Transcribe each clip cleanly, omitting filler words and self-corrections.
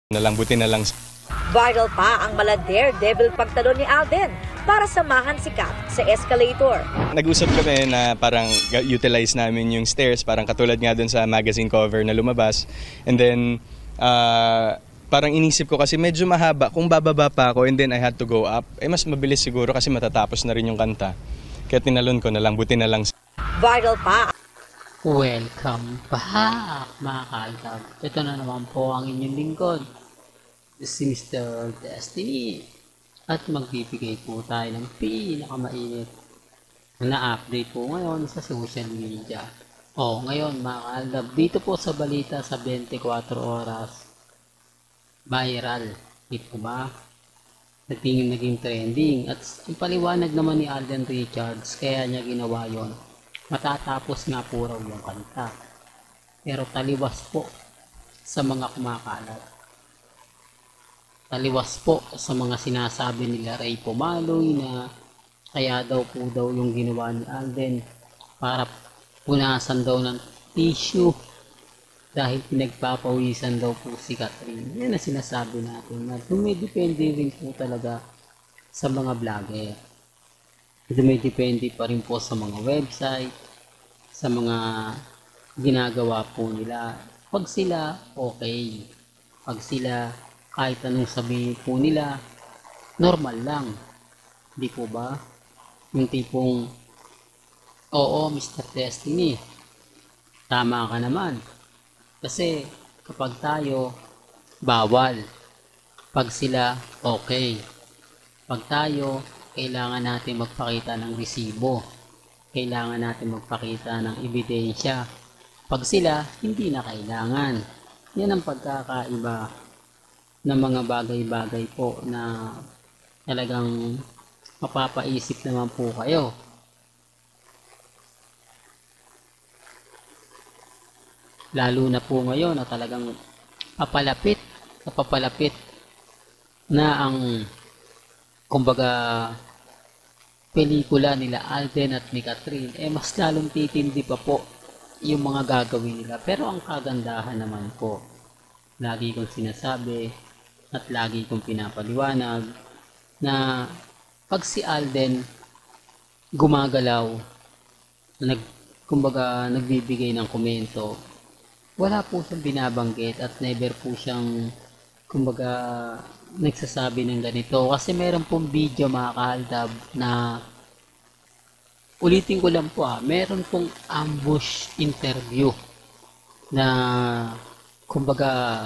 Nalang buti na lang. Viral pa ang mala daredevil pagtalon ni Alden para samahan si Kat sa escalator. Nag-usap kami na parang utilize namin yung stairs, parang katulad nga dun sa magazine cover na lumabas. And then, parang inisip ko kasi medyo mahaba, kung bababa pa ako and then I had to go up, mas mabilis siguro kasi matatapos na rin yung kanta. Kaya tinalon ko na lang, buti na lang. Viral pa. Welcome back mga kaltab. Ito na naman po ang inyong lingkod, si Mr. Destiny. At magbibigay po tayo ng pinakamainit na update po ngayon sa social media. Ngayon mga kaltab, dito po sa balita sa 24 oras, viral. Di po ba? Naging trending. At ang paliwanag naman ni Alden Richards, kaya niya ginawa yon, matatapos nga po raw yung kanta. Pero taliwas po sa mga kumakalat. Taliwas po sa mga sinasabi nila Ray Pumaloy na kaya daw po yung ginawa ni Alden para punasan daw ng tissue dahil pinagpapawisan daw po si Catherine. Yan ang sinasabi natin na dumidepende rin po talaga sa mga vlogger. Dumidepende pa rin po sa mga website, sa mga ginagawa po nila. Pag sila okay, pag sila kahit anong sabihin po nila, normal lang. Di po ba? Yung tipong, oo Mr. Destiny, tama ka naman. Kasi kapag tayo, bawal. Pag sila, okay. Pag tayo, kailangan natin magpakita ng resibo. Kailangan natin magpakita ng ebidensya. Pag sila, hindi na kailangan. Yan ang pagkakaiba ng mga bagay-bagay po na talagang mapapaisip naman po kayo. Lalo na po ngayon na talagang papalapit na ang kumbaga pelikula nila Alden at ni Catherine, mas lalong titindi pa po yung mga gagawin nila. Pero ang kagandahan naman po, lagi kong sinasabi at lagi kong pinapaliwanag na pag si Alden gumagalaw, kumbaga nagbibigay ng komento, wala po siyang binabanggit at never po siyang kumbaga nagsasabi ng ganito. Kasi meron pong video mga kahaldab na ulitin ko lang po meron pong ambush interview na kumbaga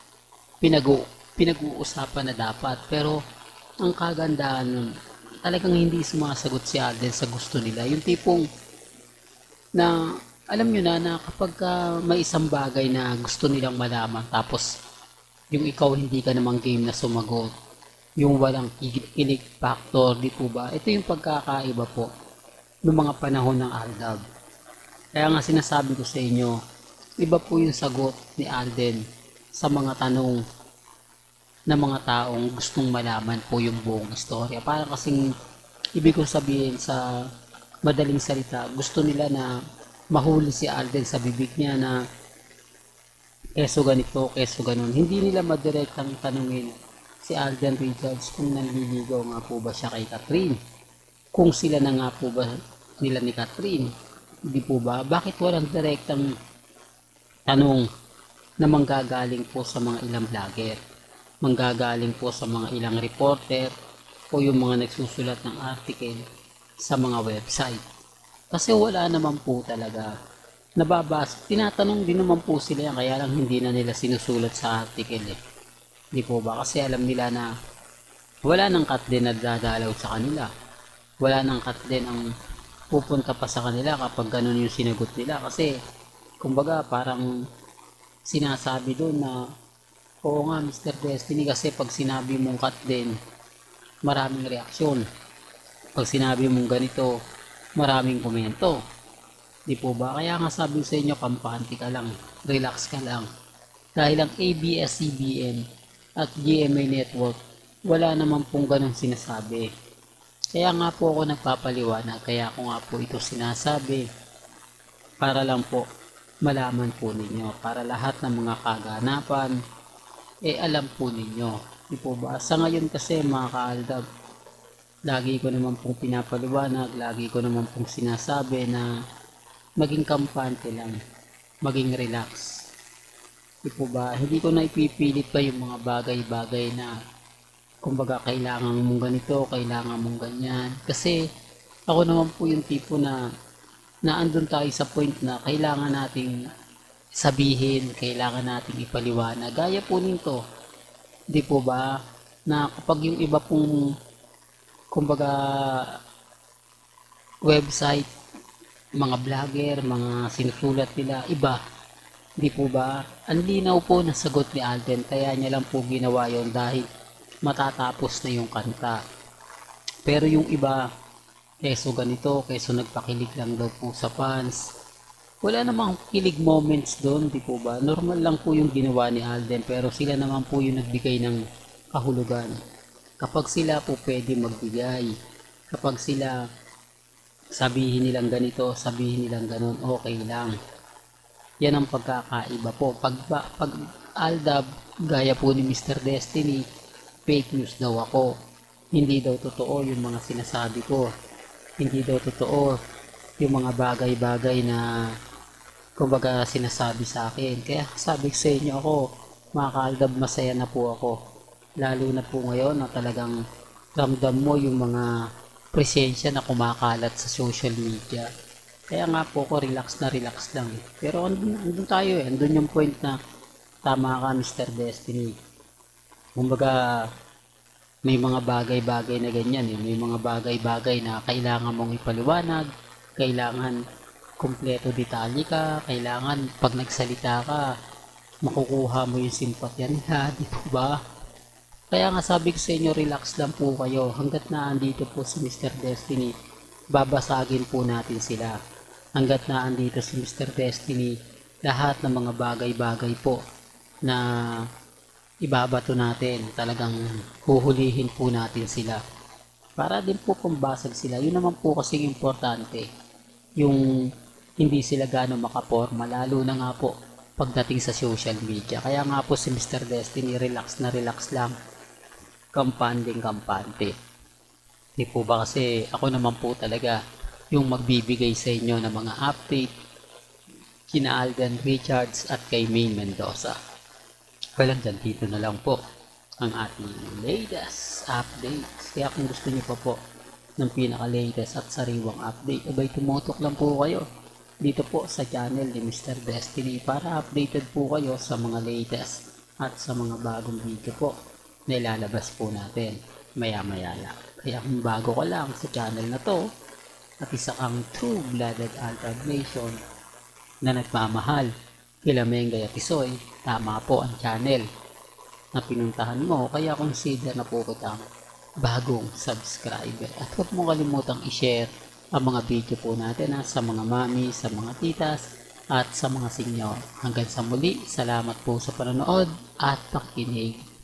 pinag-uusapan na dapat, pero ang kagandahan nun, talagang hindi sumasagot si Alden sa gusto nila. Yung tipong na alam nyo na kapag may isang bagay na gusto nilang malaman tapos yung ikaw hindi ka namang game na sumagot, yung walang kilig factor, di po ba? Ito yung pagkakaiba po ng mga panahon ng Aldab. Kaya nga sinasabi ko sa inyo, iba po yung sagot ni Alden sa mga tanong ng mga taong gustong malaman po yung buong istorya. Para kasing ibig kong sabihin sa madaling salita, gusto nila na mahuli si Alden sa bibig niya na keso ganito, keso ganon. Hindi nila madirektang tanungin si Alden Richards kung nanliligaw nga po ba siya kay Catherine. Kung sila na nga po ba nila ni Catherine. Hindi po ba? Bakit walang direktang tanong na manggagaling po sa mga ilang vlogger? Manggagaling po sa mga ilang reporter o yung mga nagsusulat ng article sa mga website. Kasi wala naman po talaga nababasa. Tinatanong din naman po sila yan, kaya lang hindi na nila sinusulat sa article Di po ba? Kasi alam nila na wala nang cut din na dadalaw sa kanila. Wala nang cut din ang pupunta pa sa kanila kapag ganun yung sinagot nila. Kasi kumbaga parang sinasabi doon na oo nga Mr. Destiny, kasi pag sinabi mong cut din, maraming reaksyon. Pag sinabi mong ganito, maraming komento. Di po ba? Kaya nga sabi sa inyo, kampante ka lang, relax ka lang. Dahil ang ABS-CBN at GMA Network, wala naman pong ganun sinasabi. Kaya nga po ako nagpapaliwanag, kaya ako nga po ito sinasabi para lang po malaman po ninyo, para lahat ng mga kaganapan alam po ninyo. Di po ba? Sa ngayon kasi mga kaaldab, lagi ko naman pong pinapaliwanag, lagi ko naman pong sinasabi na maging kampante lang, maging relax. Di po ba? Hindi ko na ipipilit pa yung mga bagay-bagay na kumbaga kailangan mong ganito, kailangan mong ganyan. Kasi ako naman po yung tipo na naandun tayo sa point na kailangan nating sabihin, kailangan nating ipaliwanag. Gaya po nito, di po ba, na kapag yung iba pong kumbaga website, mga vlogger, mga sinusulat nila, iba, di po ba, ang linaw po na sagot ni Alden, kaya niya lang po ginawa yon dahil matatapos na yung kanta. Pero yung iba, keso ganito, keso nagpakilig lang daw po sa fans, wala namang kilig moments doon, di po ba? Normal lang po yung ginawa ni Alden, pero sila naman po yung nagbigay ng kahulugan. Kapag sila po pwede magbigay, kapag sila sabihin nilang ganito, sabihin nilang ganun, okay lang. Yan ang pagkakaiba po. Pag Aldab, gaya po ni Mr. Destiny, fake news daw ako. Hindi daw totoo yung mga sinasabi ko. Hindi daw totoo yung mga bagay-bagay na kumbaga sinasabi sa akin. Kaya sabi sa inyo ako, mga kaaldab, masaya na po ako. Lalo na po ngayon na talagang ramdam mo yung mga presensya na kumakalat sa social media. Kaya nga po ako relax lang. Pero andun tayo andun yung point na tama ka, Mr. Destiny. Kumbaga may mga bagay-bagay na ganyan may mga bagay-bagay na kailangan mong ipaliwanag, kailangan kumpleto detalye ka, kailangan pag nagsalita ka makukuha mo yung simpatya nila, di ba? Kaya nga sabi ko sa inyo, relax lang po kayo. Hanggat na andito po si Mr. Destiny, babasagin po natin sila. Hanggat na andito si Mr. Destiny, lahat ng mga bagay-bagay po na ibabato natin, talagang huhulihin po natin sila. Para din po pambasag sila. Yun naman po kasing importante. Yung hindi sila gano'ng makaporma, lalo na nga po pagdating sa social media. Kaya nga po si Mr. Destiny, relax lang. Kampante. Di po ba kasi ako naman po talaga yung magbibigay sa inyo ng mga update kina Alden Richards at kay Maine Mendoza. Walang dyan, dito na lang po ang ating latest updates. Kaya kung gusto niyo pa po ng pinaka-latest at sariwang update, abay tumutok lang po kayo dito po sa channel ni Mr. Destiny para updated po kayo sa mga latest at sa mga bagong video po na ilalabas po natin maya-maya lang. Kaya kung bago ka lang sa channel na to at isa kang true-blooded Altab Nation na nagmamahal kila Mengay at Isoy, tama po ang channel na pinuntahan mo, kaya consider na po kitang bagong subscriber. At huwag mo kalimutang i-share ang mga video po natin sa mga mami, sa mga titas, at sa mga senyor. Hanggang sa muli, salamat po sa panonood at pakikinig.